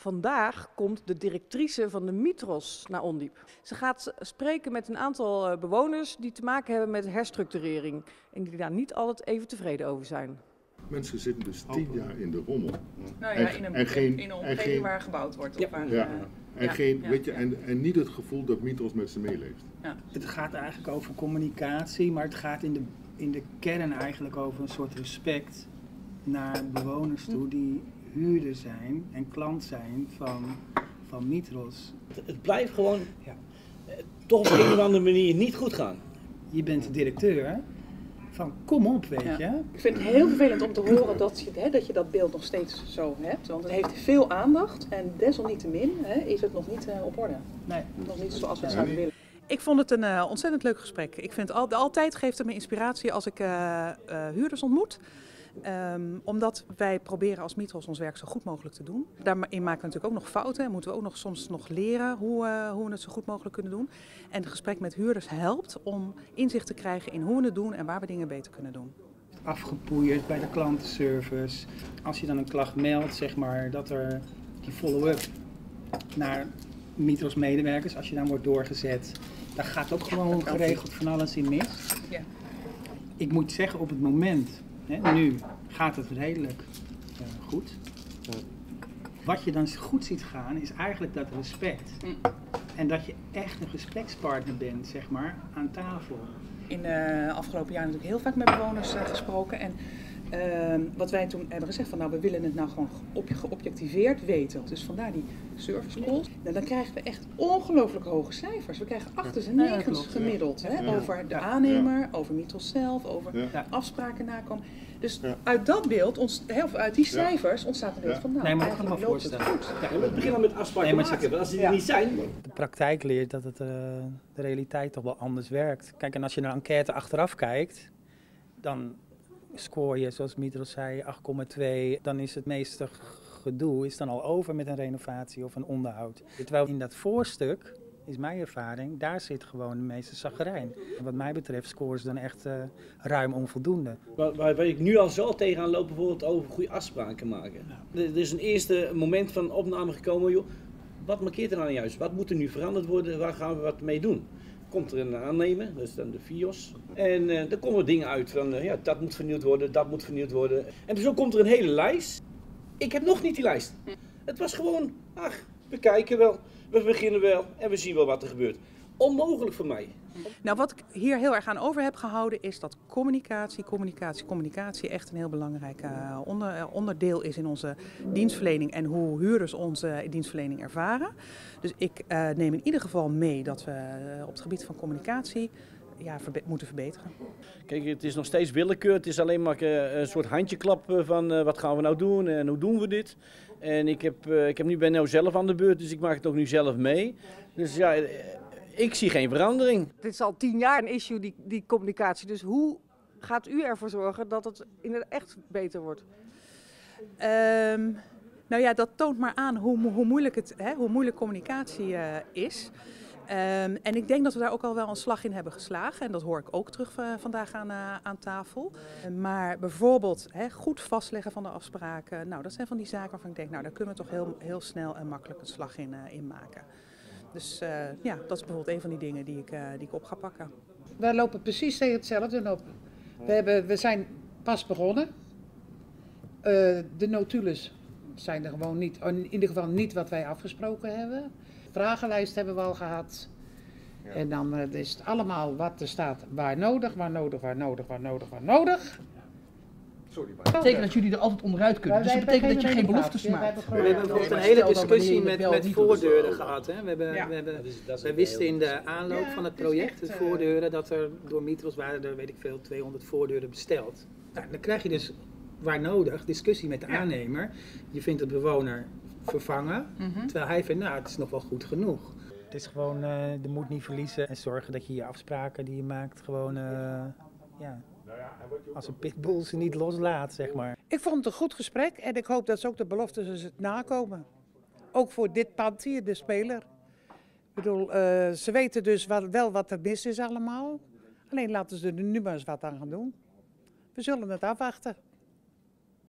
Vandaag komt de directrice van de Mitros naar Ondiep. Ze gaat spreken met een aantal bewoners die te maken hebben met herstructurering. En die daar niet altijd even tevreden over zijn. Mensen zitten dus 10 jaar in de rommel. Nou ja, in een omgeving waar gebouwd wordt. Ja, weet je, en niet het gevoel dat Mitros met ze meeleeft. Ja. Het gaat eigenlijk over communicatie, maar het gaat in de kern eigenlijk over een soort respect naar bewoners toe die huurder zijn en klant zijn van Mitros. Het blijft gewoon toch op een of andere manier niet goed gaan. Je bent de directeur. Van kom op, weet je. Ik vind het heel vervelend om te horen dat je dat beeld nog steeds zo hebt. Want het heeft veel aandacht en desalniettemin is het nog niet op orde. Nee. Nog niet zoals we het zouden willen. Ik vond het een ontzettend leuk gesprek. Ik vind altijd geeft het me inspiratie als ik huurders ontmoet. Omdat wij proberen als Mitros ons werk zo goed mogelijk te doen. Daarin maken we natuurlijk ook nog fouten en moeten we ook soms nog leren hoe we het zo goed mogelijk kunnen doen. En het gesprek met huurders helpt om inzicht te krijgen in hoe we het doen en waar we dingen beter kunnen doen. Afgepoeierd bij de klantenservice. Als je dan een klacht meldt, zeg maar, dat er die follow-up naar Mitros medewerkers, als je dan wordt doorgezet, daar gaat ook gewoon geregeld van alles in mis. Ja. Ik moet zeggen, op het moment, nu gaat het redelijk goed. Wat je dan goed ziet gaan is eigenlijk dat respect. En dat je echt een gesprekspartner bent, zeg maar, aan tafel. In de afgelopen jaren natuurlijk heel vaak met bewoners gesproken. En wat wij toen hebben gezegd van we willen het nou gewoon geobjectiveerd weten. Dus vandaar die service calls. Nou, dan krijgen we echt ongelooflijk hoge cijfers. We krijgen 8's en 9's gemiddeld. Over de aannemer, over Mitros zelf, over afspraken nakomen. Dus uit dat beeld, uit die cijfers, ontstaat een beeld van nee, maar ik kan me voorstellen. We beginnen met afspraken maken, want als die er niet zijn. De praktijk leert dat het de realiteit toch wel anders werkt. Kijk, en als je naar een enquête achteraf kijkt, dan scoor je, zoals Mitros zei, 8,2. Dan is het meeste gedoe is dan al over met een renovatie of een onderhoud. Terwijl in dat voorstuk, is mijn ervaring, daar zit gewoon de meeste zagrijn. Wat mij betreft scoren ze dan echt ruim onvoldoende. Waar ik nu al zo tegenaan loop, bijvoorbeeld over goede afspraken maken. Er is een eerste moment van opname gekomen, joh, wat markeert er nou juist? Wat moet er nu veranderd worden? Waar gaan we wat mee doen? Komt er een aannemer, dat is dan de FIOS. En er komen dingen uit van, dat moet vernieuwd worden, dat moet vernieuwd worden. En zo komt er een hele lijst. Ik heb nog niet die lijst. Het was gewoon, we kijken wel, we beginnen wel en we zien wel wat er gebeurt. Onmogelijk voor mij. Nou, wat ik hier heel erg aan over heb gehouden is dat communicatie echt een heel belangrijk onderdeel is in onze dienstverlening en hoe huurders onze dienstverlening ervaren. Dus ik neem in ieder geval mee dat we op het gebied van communicatie moeten verbeteren. Kijk, het is nog steeds willekeur. Het is alleen maar een soort handjeklap van wat gaan we nou doen en hoe doen we dit. En ik ben nu zelf aan de beurt, dus ik maak het ook nu zelf mee. Dus ja, ik zie geen verandering. Dit is al 10 jaar een issue, die communicatie. Dus hoe gaat u ervoor zorgen dat het inderdaad echt beter wordt? Nou ja, dat toont maar aan hoe moeilijk communicatie is. En ik denk dat we daar ook al wel een slag in hebben geslagen. En dat hoor ik ook terug vandaag aan tafel. Maar bijvoorbeeld goed vastleggen van de afspraken. Nou, dat zijn van die zaken waarvan ik denk, daar kunnen we toch heel snel en makkelijk een slag in maken. Dus dat is bijvoorbeeld een van die dingen die ik op ga pakken. Wij lopen precies tegen hetzelfde op. We zijn pas begonnen. De notules zijn er gewoon niet, in ieder geval niet wat wij afgesproken hebben. Vragenlijst hebben we al gehad. Ja. En dan is het allemaal wat er staat, waar nodig. Sorry, dat betekent dat jullie er altijd onderuit kunnen. Dus dat betekent dat je geen beloftes maakt. We hebben bijvoorbeeld een hele discussie met voordeuren gehad. Hè? We wisten in de aanloop van het project, de voordeuren, dat er door Mitros waren er, 200 voordeuren besteld. Nou, dan krijg je dus, waar nodig, discussie met de aannemer. Je vindt de bewoner vervangen, terwijl hij vindt, het is nog wel goed genoeg. Het is gewoon de moed niet verliezen en zorgen dat je je afspraken die je maakt gewoon, als een pitbull ze niet loslaat, zeg maar. Ik vond het een goed gesprek en ik hoop dat ze ook de beloftes het nakomen. Ook voor dit pand hier, de speler. Ik bedoel, ze weten dus wel wat er mis is allemaal. Alleen laten ze er nu maar eens wat aan gaan doen. We zullen het afwachten.